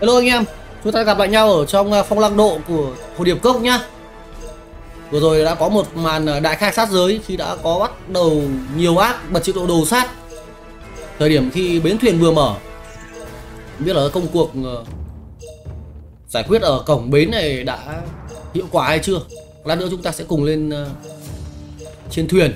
Hello anh em, chúng ta gặp lại nhau ở trong phong lăng độ của Hồ Điệp Cốc nhá. Vừa rồi đã có một màn đại khai sát giới khi đã có bắt đầu nhiều ác bật chế độ đồ sát. Thời điểm khi bến thuyền vừa mở, không biết là công cuộc giải quyết ở cổng bến này đã hiệu quả hay chưa. Lát nữa chúng ta sẽ cùng lên trên thuyền.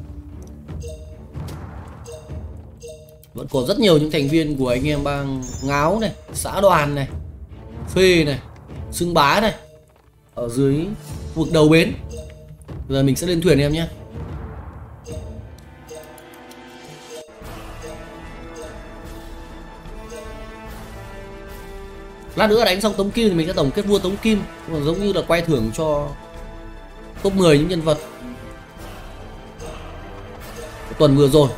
Vẫn còn rất nhiều những thành viên của anh em bang Ngáo này, xã đoàn này, Phê này, Xưng Bá này ở dưới vực đầu bến. Giờ mình sẽ lên thuyền em nhé. Lát nữa đánh xong Tống Kim thì mình sẽ tổng kết vua Tống Kim, còn giống như là quay thưởng cho top 10 những nhân vật của tuần vừa rồi.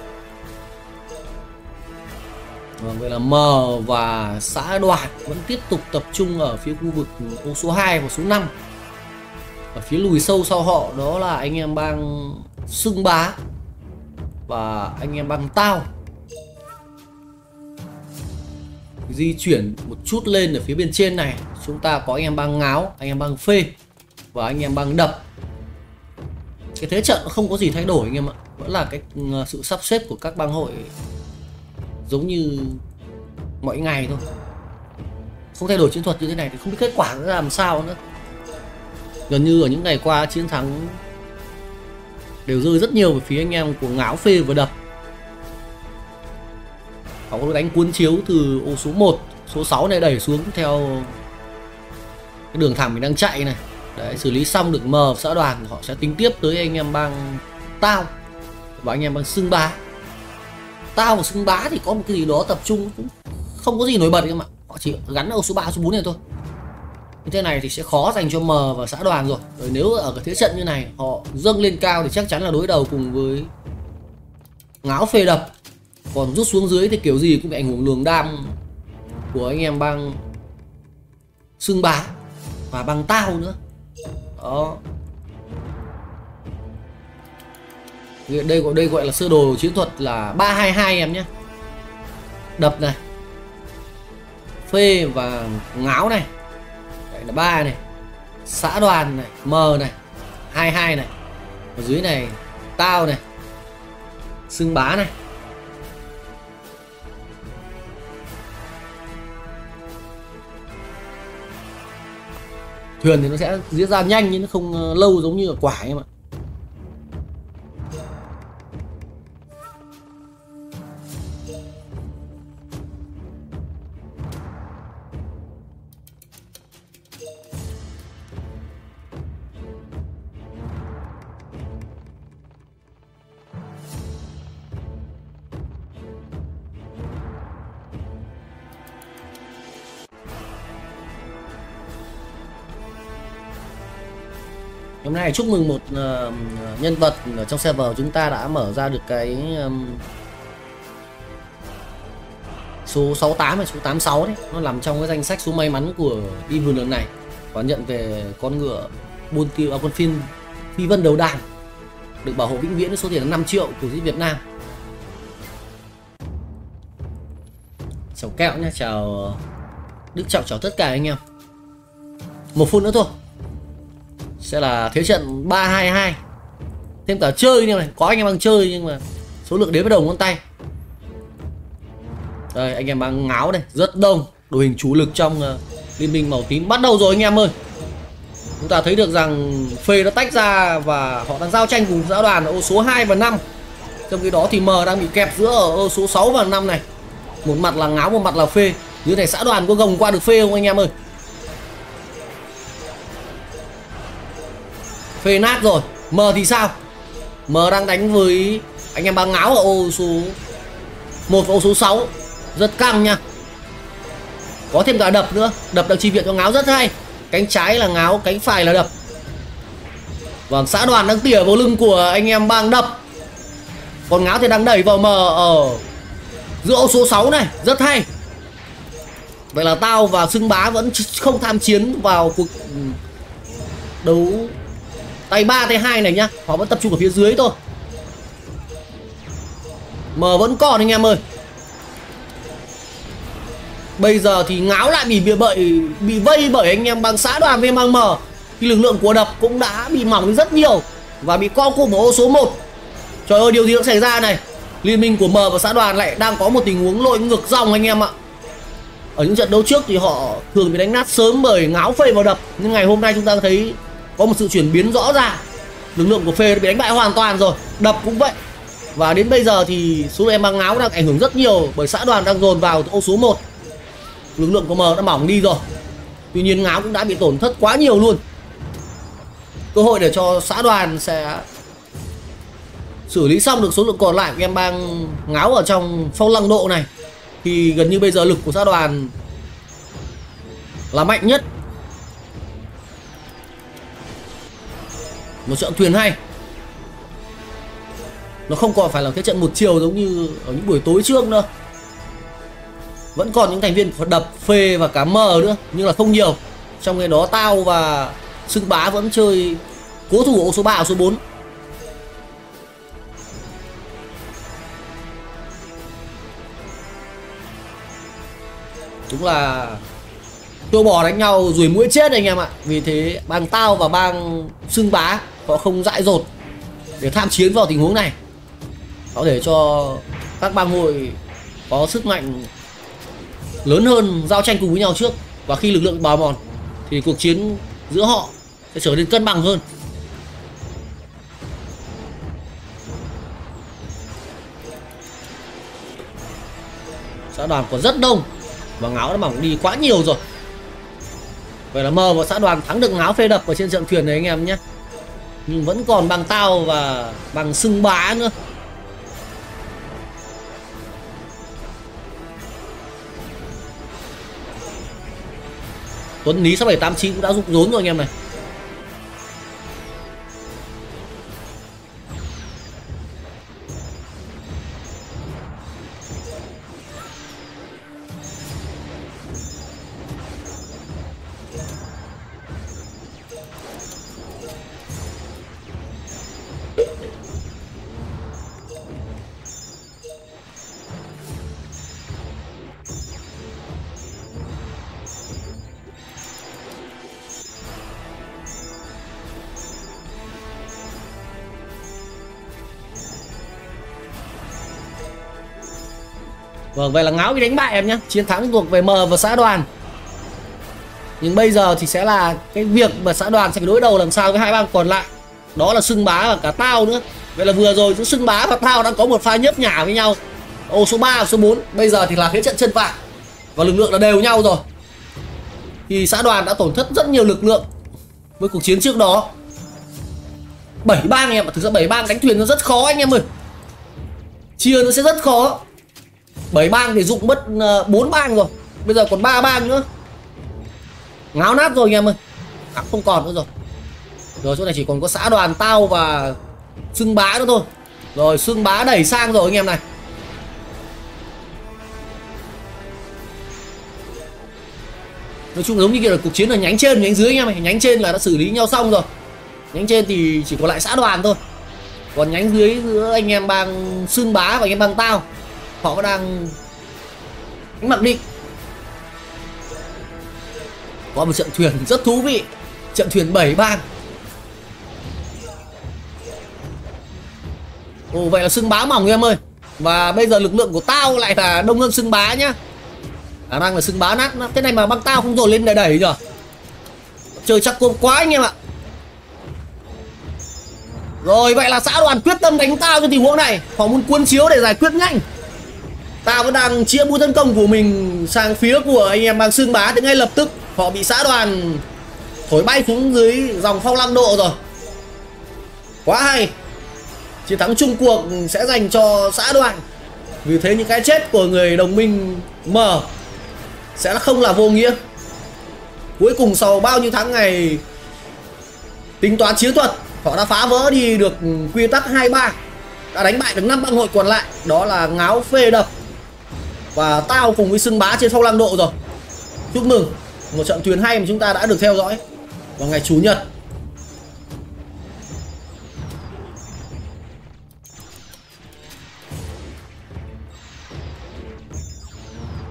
Vậy là M và xã đoàn vẫn tiếp tục tập trung ở phía khu vực ô số 2 và số 5. Ở phía lùi sâu sau họ đó là anh em bang Xưng Bá và anh em bang Tao. Di chuyển một chút lên ở phía bên trên này, chúng ta có anh em bang Ngáo, anh em bang Phê và anh em bang Đập. Cái thế trận không có gì thay đổi anh em ạ, vẫn là cái sự sắp xếp của các bang hội giống như mọi ngày thôi, không thay đổi chiến thuật như thế này thì không biết kết quả sẽ làm sao nữa. Gần như ở những ngày qua chiến thắng đều rơi rất nhiều về phía anh em của Ngáo, Phê và Đập. Họ có đánh cuốn chiếu từ ô số 1, số 6 này đẩy xuống theo cái đường thẳng mình đang chạy này. Đấy, xử lý xong được M xã đoàn, họ sẽ tính tiếp tới anh em bang Tao và anh em bang Xưng Bá. Tao và Xưng Bá thì có một cái gì đó tập trung, không có gì nổi bật em ạ. Họ chỉ gắn ô số 3, số 4 này thôi. Như thế này thì sẽ khó dành cho M và xã đoàn rồi. Rồi nếu ở cái thế trận như này họ dâng lên cao thì chắc chắn là đối đầu cùng với Ngáo, Phê, Đập. Còn rút xuống dưới thì kiểu gì cũng bị ảnh hưởng luồng đam của anh em bang Xưng Bá và bang Tao nữa. Đó. Đây gọi là sơ đồ chiến thuật là 3-2-2 em nhé. Đập này, Phê và Ngáo này, đấy là 3 này, xã đoàn này, M này, 22 này, ở dưới này Tao này, Xưng Bá này. Thuyền thì nó sẽ diễn ra nhanh nhưng nó không lâu giống như ở quả em ạ. Hôm nay chúc mừng một nhân vật ở trong server chúng ta đã mở ra được cái số 68 hay số 86 đấy. Nó nằm trong cái danh sách số may mắn của event lần này. Và nhận về con ngựa buôn tiêu con phi vân đầu đàn được bảo hộ vĩnh viễn với số tiền là 5 triệu của Việt Nam. Chào Kẹo nha, chào Đức Trọng, chào tất cả anh em. Một phút nữa thôi sẽ là thế trận 3-2-2 thêm cả chơi này, có anh em đang chơi nhưng mà số lượng đến với đầu ngón tay. Đây anh em đang Ngáo đây rất đông, đội hình chủ lực trong liên minh màu tím bắt đầu rồi anh em ơi. Chúng ta thấy được rằng Phê đã tách ra và họ đang giao tranh cùng xã đoàn ở ô số 2 và 5. Trong khi đó thì M đang bị kẹp giữa ở ô số 6 và 5 này. Một mặt là Ngáo, một mặt là Phê. Dưới này xã đoàn có gồng qua được Phê không anh em ơi? Phê nát rồi. M thì sao? M đang đánh với anh em bang Ngáo ở ô số 1 và ô số 6. Rất căng nha. Có thêm cả Đập nữa. Đập đang chi viện cho Ngáo rất hay. Cánh trái là Ngáo, cánh phải là Đập. Và xã đoàn đang tỉa vào lưng của anh em bang Đập. Còn Ngáo thì đang đẩy vào M ở giữa ô số 6 này. Rất hay. Vậy là Tao và Xưng Bá vẫn không tham chiến vào cuộc đấu tay 3 tay 2 này nhá. Họ vẫn tập trung ở phía dưới thôi. M vẫn còn anh em ơi. Bây giờ thì Ngáo lại bị vây bởi anh em bang xã đoàn với bang M. Thì lực lượng của Đập cũng đã bị mỏng đi rất nhiều và bị co cụm ở ô số 1. Trời ơi, điều gì đã xảy ra này? Liên minh của M và xã đoàn lại đang có một tình huống lội ngược dòng anh em ạ. Ở những trận đấu trước thì họ thường bị đánh nát sớm bởi Ngáo, Phê và Đập, nhưng ngày hôm nay chúng ta thấy có một sự chuyển biến rõ ràng. Lực lượng của Phê đã bị đánh bại hoàn toàn rồi, Đập cũng vậy. Và đến bây giờ thì số em bang Ngáo đang ảnh hưởng rất nhiều bởi xã đoàn đang dồn vào ô số 1. Lực lượng của M đã mỏng đi rồi. Tuy nhiên Ngáo cũng đã bị tổn thất quá nhiều luôn. Cơ hội để cho xã đoàn sẽ xử lý xong được số lượng còn lại của em bang Ngáo ở trong phong lăng độ này. Thì gần như bây giờ lực của xã đoàn là mạnh nhất. Một trận thuyền hay. Nó không còn phải là cái trận một chiều giống như ở những buổi tối trước nữa. Vẫn còn những thành viên của Đập, Phê và cả M nữa, nhưng là không nhiều. Trong cái đó Tao và Sưng Bá vẫn chơi cố thủ ô số 3 và số 4. Đúng là trâu bò đánh nhau ruồi mũi chết anh em ạ. Vì thế bang Tao và bang Sưng Bá họ không dại dột để tham chiến vào tình huống này. Họ để cho các bang hội có sức mạnh lớn hơn giao tranh cùng với nhau trước. Và khi lực lượng bào mòn thì cuộc chiến giữa họ sẽ trở nên cân bằng hơn. Xã đoàn còn rất đông và Ngáo đã mỏng đi quá nhiều rồi. Vậy là M và xã đoàn thắng được Ngáo, Phê, Đập ở trên trận thuyền này anh em nhé. Nhưng vẫn còn bang Tao và bang Sưng Bá nữa. Tuấn Lý 6789 cũng đã rụng rốn rồi anh em này. Vâng, vậy là Ngáo bị đánh bại em nhé. Chiến thắng thuộc về M và xã đoàn. Nhưng bây giờ thì sẽ là cái việc mà xã đoàn sẽ phải đối đầu làm sao với hai bang còn lại. Đó là Sưng Bá và cả Tao nữa. Vậy là vừa rồi giữa Sưng Bá và Tao đang có một pha nhấp nhả với nhau. Ô số 3 và số 4. Bây giờ thì là thế trận chân vạc. Và lực lượng đã đều nhau rồi. Thì xã đoàn đã tổn thất rất nhiều lực lượng với cuộc chiến trước đó. 7 bang em ạ. Thực ra 7 bang đánh thuyền nó rất khó anh em ơi. Chia nó sẽ rất khó. 7 bang thì dụng mất 4 bang rồi. Bây giờ còn 3 bang nữa. Ngáo nát rồi anh em ơi. Không còn nữa rồi. Rồi chỗ này chỉ còn có xã đoàn, Tao và Sưng Bá nữa thôi. Rồi Sưng Bá đẩy sang rồi anh em này. Nói chung giống như kia là cuộc chiến ở nhánh trên, nhánh dưới anh em này. Nhánh trên là đã xử lý nhau xong rồi. Nhánh trên thì chỉ còn lại xã đoàn thôi. Còn nhánh dưới giữa anh em bang Sưng Bá và anh em bang Tao, họ đang đánh mặc định. Có một trận thuyền rất thú vị. Trận thuyền 7 bang. Ồ, vậy là Sưng Bá mỏng em ơi. Và bây giờ lực lượng của Tao lại là đông hơn Sưng Bá nhá. Khả năng là Sưng Bá nát. Thế này mà băng Tao không dồn lên để đẩy nhở. Trời chắc cộp quá anh em ạ. Rồi vậy là xã đoàn quyết tâm đánh Tao trong tình huống này. Họ muốn cuốn chiếu để giải quyết nhanh. Tao vẫn đang chia mũi tấn công của mình sang phía của anh em bang Sưng Bá. Thì ngay lập tức họ bị xã đoàn thổi bay xuống dưới dòng phong lăng độ rồi. Quá hay. Chiến thắng chung cuộc sẽ dành cho xã đoàn. Vì thế những cái chết của người đồng minh M sẽ không là vô nghĩa. Cuối cùng sau bao nhiêu tháng ngày tính toán chiến thuật, họ đã phá vỡ đi được quy tắc 2-3, đã đánh bại được 5 bang hội còn lại. Đó là Ngáo, Phê, Đập và Tao cùng với Sưng Bá trên phong lăng độ rồi. Chúc mừng một trận thuyền hay mà chúng ta đã được theo dõi vào ngày Chủ nhật.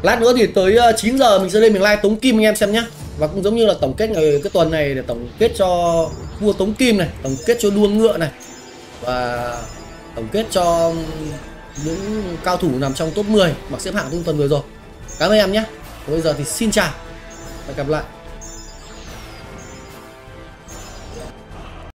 Lát nữa thì tới 9 giờ mình sẽ lên mình live tống kim anh em xem nhá. Và cũng giống như là tổng kết cái tuần này để tổng kết cho vua tống kim này, tổng kết cho đua ngựa này, và tổng kết cho những cao thủ nằm trong top 10 bảng xếp hạng trong tuần vừa rồi. Cảm ơn em nhé. Bây giờ thì xin chào và gặp lại.